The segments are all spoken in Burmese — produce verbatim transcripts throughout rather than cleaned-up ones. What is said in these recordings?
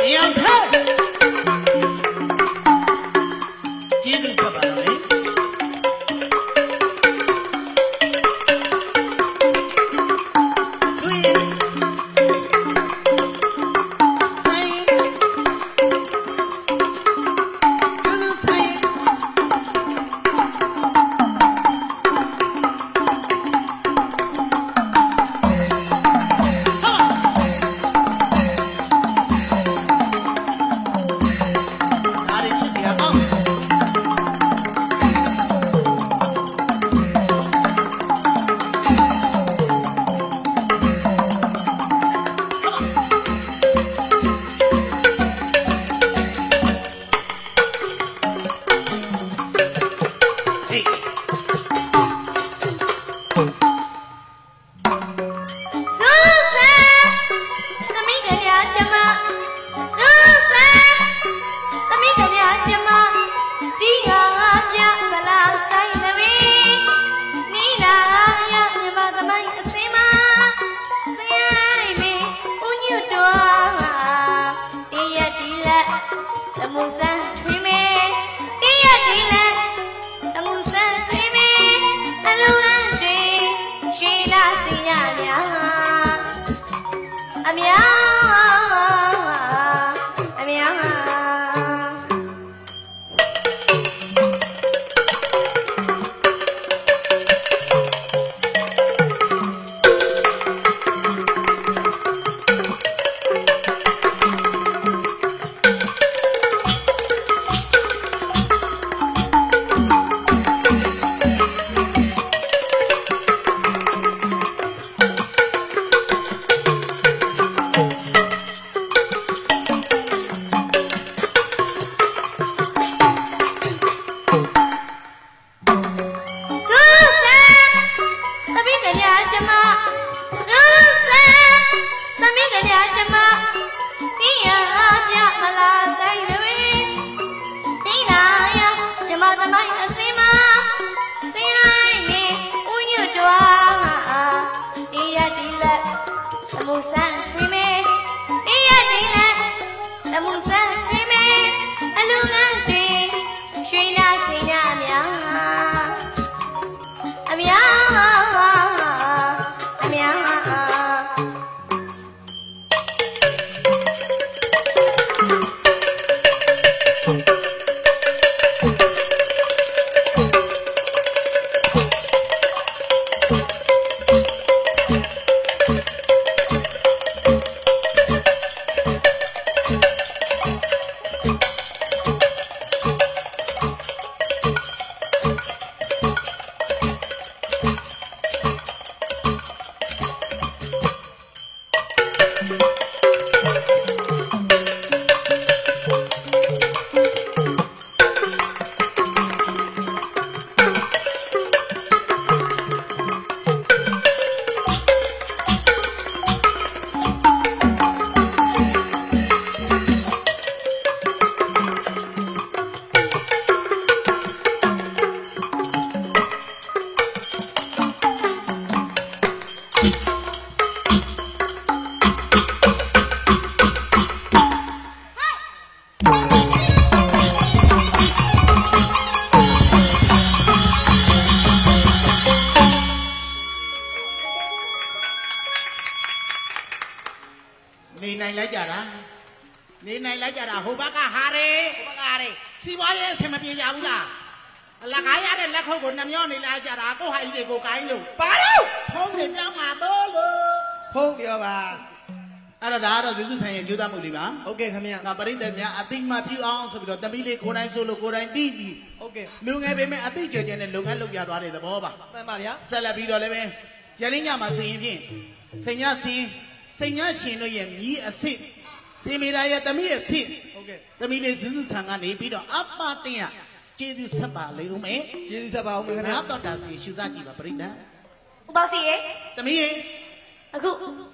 Yang hai. Jadi sabar lagi. Okay, come here. Now, but in the I think my few ounces of the Billy Koran solo Koran Didi. Okay. Look at me, I think you're going to look at look at the Boba. Maria. Salabido Leve. Janina must see him. Senya see, Senya Shino Yem, ye a sit. See me, I at the me a sit. Okay. The Millie Susan and Epido up Martina. Jesus Saba, little me. Jesus about me. I thought that's the Shuzaki, but bring that. Bossy, The me. A cook.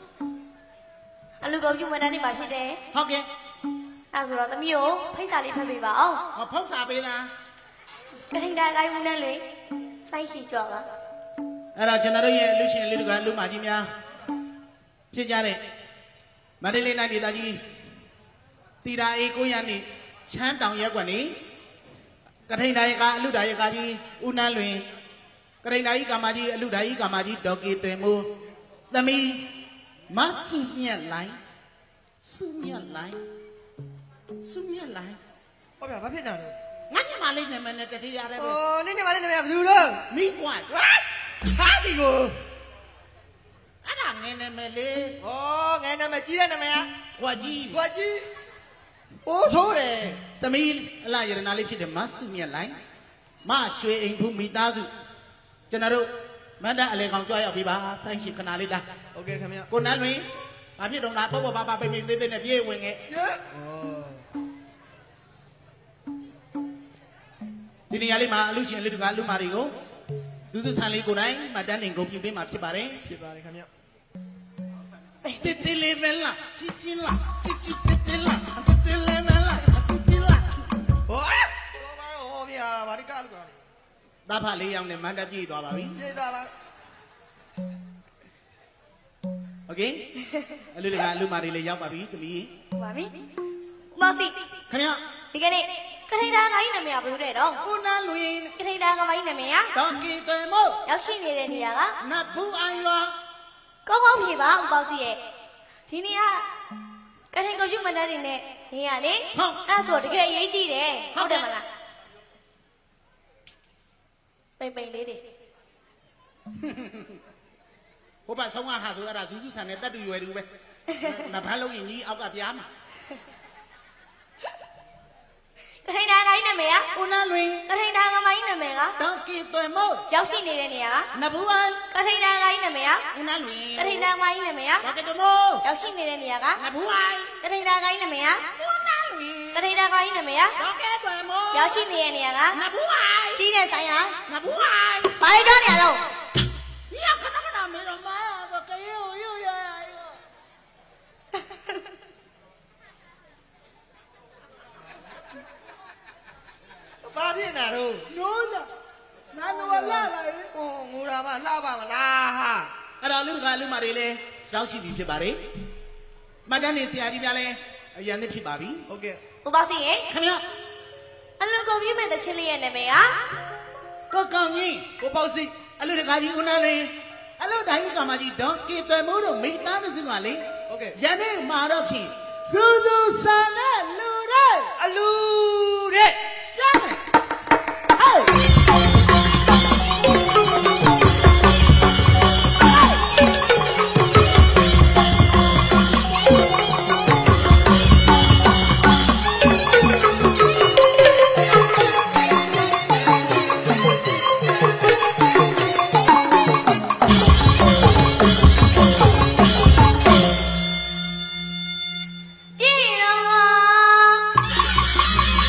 A look of you when anybody there. Okay. As well, the mule, Paisali Pabiba. Oh, a post Abina. Getting that I wouldn't lay. Thank you, Jola. And I generally Lucian little girl Lumadimia. Pijare. Madeline Nagitaji. တီတာအေကိုရန်နေချမ်းတောင်ရက်ကွက်နေကထိန်တိုင်းကအလူဒါရကကြီးဦးနန်းလွင်ကထိန်တိုင်းကာမကြီးအလူဒါကြီးကာမကြီးဒေါ်ကေသွင်မိုးသမီးမဆုမြတ်လိုင်းဆုမြတ်လိုင်းဆုမြတ်လိုင်းဟုတ်ဗျာဘာဖြစ်တာလဲငါညမလေးနာမည်နဲ့တတိရတယ်ပဲဩနင်းညမလေးနာမည်ကဘယ်သူလဲမိကွာဟာဒီကိုအဲ့ဒါငယ်နာမည်လေးဩငယ်နာမည်ကြီးတဲ့နာမည်ကကွာကြီးကွာကြီးအိုးဆိုးတယ်သမီးအလားရတနာလေးဖြစ်တယ်မဆုမြတ်လိုင်းမရွှေအိမ်ဖူးမိသားစုကျွန်တော်တို့မန္တအလေကောင်ကြွားရောက်ပြီပါဆိုင်းရှိခဏလေးလားโอเคခင်ဗျာကိုနန်းလွင်ဘာဖြစ်တော့ငါပေါ့ပေါ့ပါပါပိတ်ပိတ်သေးသေးနဲ့ပြေးဝင်ခဲ့ယေဩဒီနေရာလေးမှာအလူရှင်အလူတကာအလူမာတွေကိုစူးစူးဆန်းလေးကိုနိုင်မှတ်တမ်းတင်ကုန်ပြုပေးမှာဖြစ်ပါတယ်ဖြစ်ပါတယ်ခင်ဗျာတစ်တစ်လေးပဲလားချီချီလားချီချီတစ်တစ်လားတစ်တစ်လေးပဲလားချီချီလားဟောဟောပါတော့ဟောဗျာဘာဒီကားလို့ကောတာဖလေးရောင်နဲ့မန္တပြည့်သွားပါပြီပြေးတာပါโอเคအလူတကာအလူမာတွေလည်းရောက်ပါပြီသမီးပါပြီမော်စီခင်ဗျာဒီကနေ့ကထိန်တာကိုင်းနာမည်ကဘယ်လိုတဲ့တော့ကိုနန်းလွင်ကထိန်တာကမိုင်းနာမည်ကဒေါကီသွေမို့ရောက်ရှိနေတဲ့နေရာကနတ်ဘူးအိုင်ရွာကောင်းကောင်းဖြေပါဦးပေါ့စီရဲ့ဒီနေရာကထိန်ကိုပြုမတတ်နေနဲ့နေရာလေအဲ့ဆိုတကယ်အရေးကြီးတယ်ဟုတ်တယ်မလားပိန်ပိန်လေးတွေဟိုဘဆောင်းကဟာဆိုအဲ့ဒါစူးစူးဆန်နဲ့တက်တူရွယ်တူပဲနတ်ဖန်းလုံးရင်ကြီးအောက်ကပြားမှာကထိန်တာကိုင်းနာမည်ကကိုနန်းလွင်ကထိန်တာကမိုင်းနာမည်ကဒေါကီသွေမို့ရောက်ရှိနေတဲ့နေရာကနတ်ဘူးအိုင်ကထိန်တာကိုင်းနာမည်ကကိုနန်းလွင်ကထိန်တာမိုင်းနာမည်ကဒေါကီသွေမို့ရောက်ရှိနေတဲ့နေရာကနတ်ဘူးအိုင်ကထိန်တာကိုင်းနာမည်ကကိုနန်းလွင်ကထိန်တာကိုင်းနာမည်ကဒေါကီသွေမို့ရောက်ရှိနေတဲ့နေရာကနတ်ဘူးအိုင်ကြီးတဲ့ဆိုင်ဟာနတ်ဘူးအိုင်ဘာလဲတော့နေရတော့你要看那个那没人买啊，我给有有呀哟。 ဘာဖြစ်နေတာတော့牛的，拿着我拉来。 ဟိုငိုတာမှလှပါမလားဟာအဲ့တော့လူကလူမတွေလည်းရောက်ရှိပြီဖြစ်ပါတယ်။မတန်းနေဆရာကြီးများလည်းအရန်သစ်ဖြစ်ပါပြီဟုတ်ကဲ့ဘုရားစီရဲ့။ခင်ဗျာအလူကုန်ပြည့်မဲ့တချစ်လေးရဲ့နာမည်ကကိုကောင်ကြီးကိုပေါ့စီအလူတကာကြီးဦးနာလေးအလူတိုင်းကမာကြီးဒေါကေသွဲမိုးတို့မိသားစုကလေဟုတ်ကဲ့ရန်နေမှာတော့ဖြင့်စူးစူးဆန်တဲ့လူတွေအလူတဲ့ရှားမယ်ဟေးပြေရော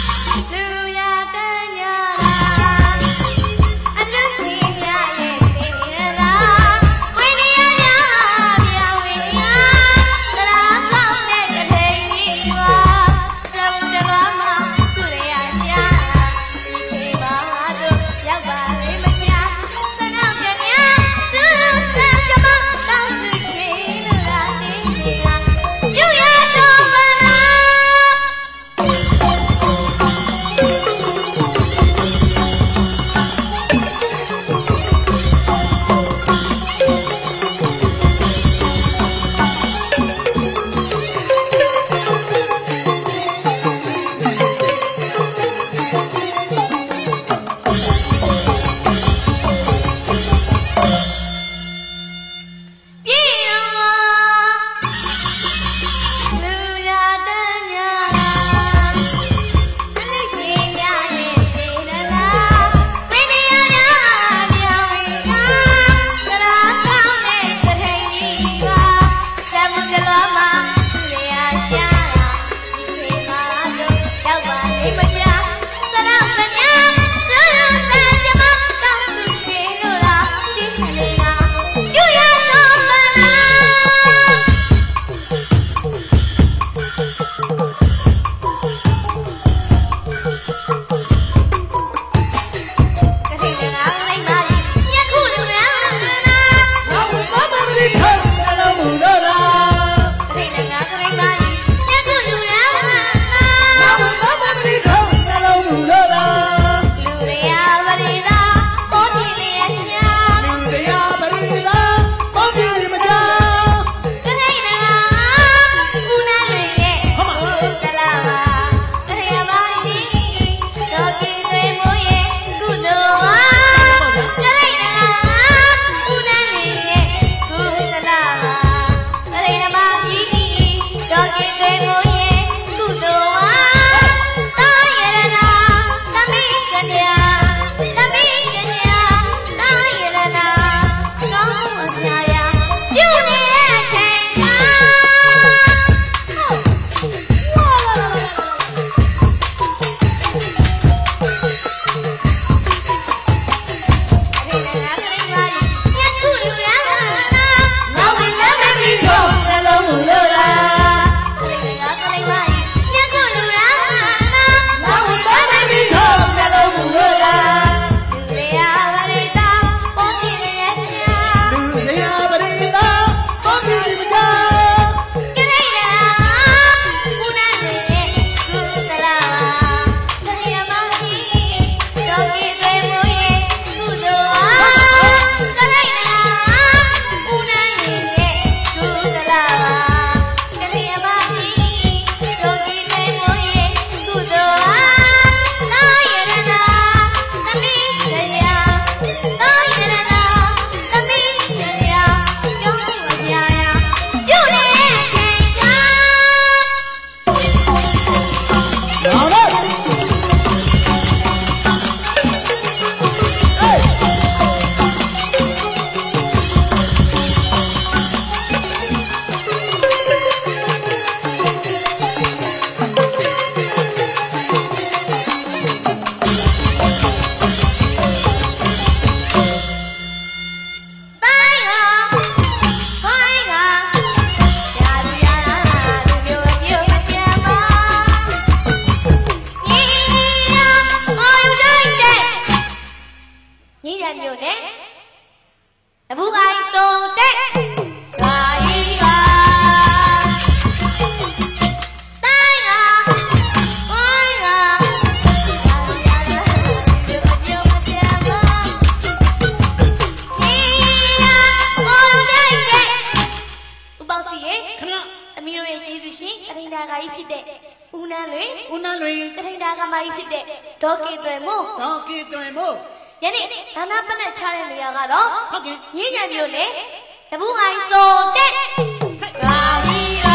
ရှင်ကထိန်တာကကြီးဖြစ်တဲ့ဦးနန်းလွင်ဦးနန်းလွင်ကထိန်တာကမကြီးဖြစ်တဲ့ဒေါ်ကေသွယ်မို့ဒေါ်ကေသွယ်မို့ယနေ့ဒါနာပနက်ချတဲ့နေရာကတော့ဟုတ်ကဲ့ညဉ့်ညံမျိုးလေတပူအိုင်ဆိုတဲ့ရာဟီရာ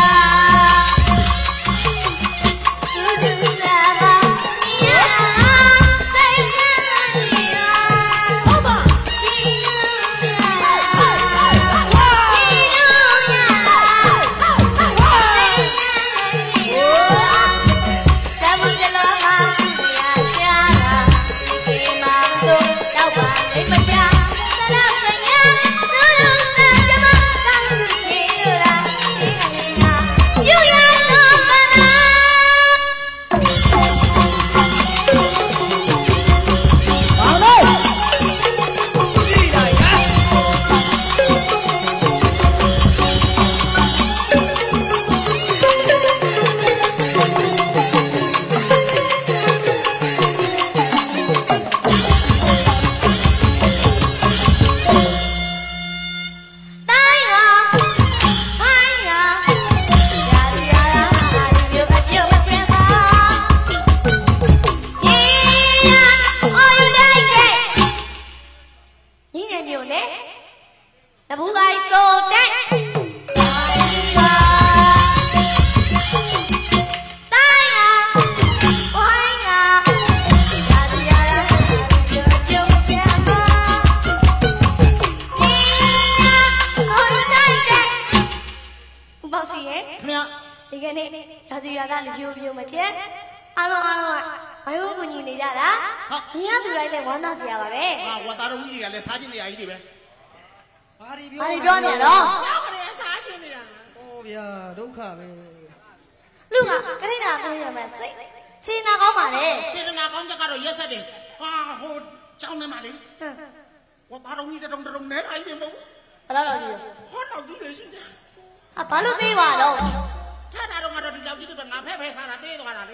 သူသူလာပါမြာစိတ်နာနေရာဟုတ်ပါဒီလူရာဒီလူရာစိတ်နာနေရာတမှုတလောမှာရာရှာဒီကိမာတို့တော့ပါလိမ့်မပြသလောက်ပညာလူလူစံကြမကောင်းစုချေရာဒီအနေနာယူရတော့ပါနာ好嘞。 တိုင်းရောဟိုင်းရောရာလူရာရာဒီလိုအပြုတ်ချင်ပါဒီရာဟိုင်းလိုက်တဲ့ညီငယ်မျိုးနဲ့တပူကိုင်းဆိုတဲ့ရာလူရာတိုင်းရောဟိုင်းရောရာလူရာရာဒီလိုအပြုတ်ချင်ပါ ဦးပေါ့စီရဲ့ခင်ဗျာဒီကနေ့ရာသူရာသားလူပြိုပြိုမချင်အားလုံးအားလုံးကဘိုင်းဝကူညီနေကြတာညီရသူတိုင်းလည်းဝမ်းသာစရာပါပဲဟာဝတ်သားတော်ကြီးတွေကလည်းစားခြင်းနေရာကြီးတွေပဲဘာဒီပြောဘာတွေပြောနေရတော့ကြောက်ကြတယ်စားခြင်းနေတာဟောဗျာဒုက္ခပဲလူကကရိနာကိုရမယ်စိတ်စေနာကောင်းပါလေစေတနာကောင်းချက်ကတော့ရက်ဆက်တယ်ဟာဟိုကြောင်းနေမှလေဟမ်ဝတ်သားတော်ကြီးတုံတုံနဲတိုင်းနေမဟုတ်ဘယ်တော့တော့ဒီဟောတော့ကြီးလေရှိတယ်အဘာလို့သေးပါတော့ထားတာတော့ငါတို့ဒီကြောက်ကြီးတွေငါဖဲဖဲစားတာသေးသွားတာလေ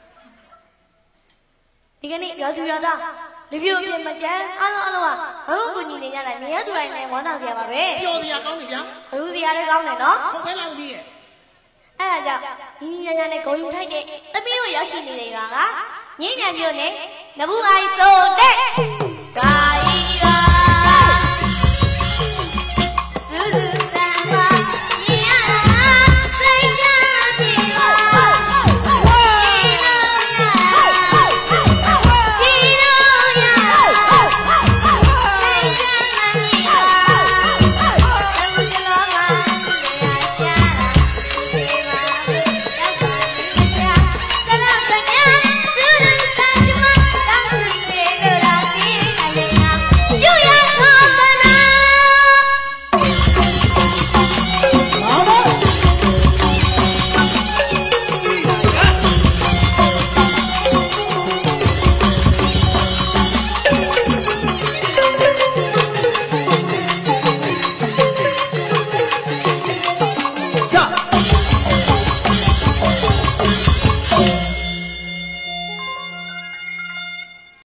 ဒီကနေ့ရာသူရာသားလူပြိုပြိုမချင်အားလုံးအားလုံးကဘိုင်းဝကူညီနေကြတာညီရသူတိုင်းလည်းဝမ်းသာစရာပါပဲပျော်စရာကောင်းနေဗျာဘလူစရာလည်းကောင်းတယ်နော်ဟုတ်ပဲလားသမီးရဲ့အဲ့ဒါကြောင့်ညီညီညာညာနဲ့ဂုံယူထိုက်တဲ့သမီးတို့ရောက်ရှိနေတဲ့ရွာကညဉ့်ညံမျိုးနဲ့နဘူးအိုင်ဆိုတဲ့ရာ